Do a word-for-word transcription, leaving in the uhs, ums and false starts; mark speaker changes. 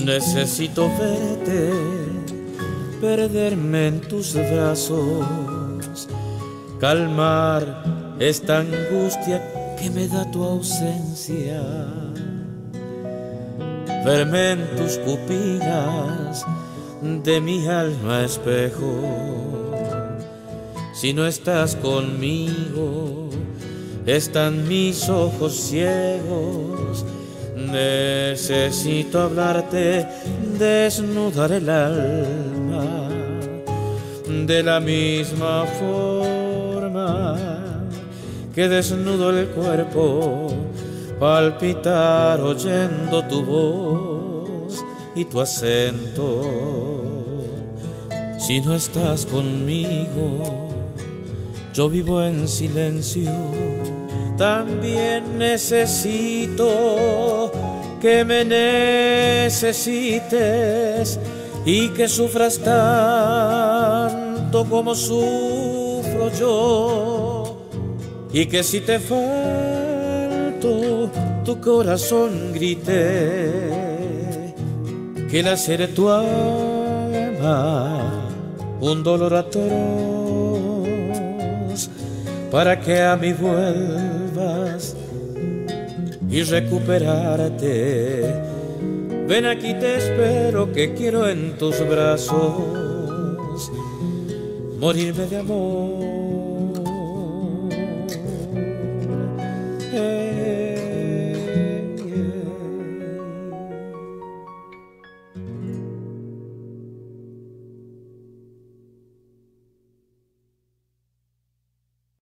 Speaker 1: Necesito verte, perderme en tus brazos, calmar esta angustia que me da tu ausencia, verme en tus pupilas de mi alma espejo. Si no estás conmigo, están mis ojos ciegos. Necesito hablarte, desnudar el alma de la misma forma que desnudo el cuerpo, palpitar oyendo tu voz y tu acento. Si no estás conmigo, yo vivo en silencio. También necesito que me necesites y que sufras tanto como sufro yo, y que si te falto tu corazón grite que la de tu alma un dolor atroz, para que a mí vuelvas y recuperarte. Ven aquí, te espero, que quiero en tus brazos morirme de amor.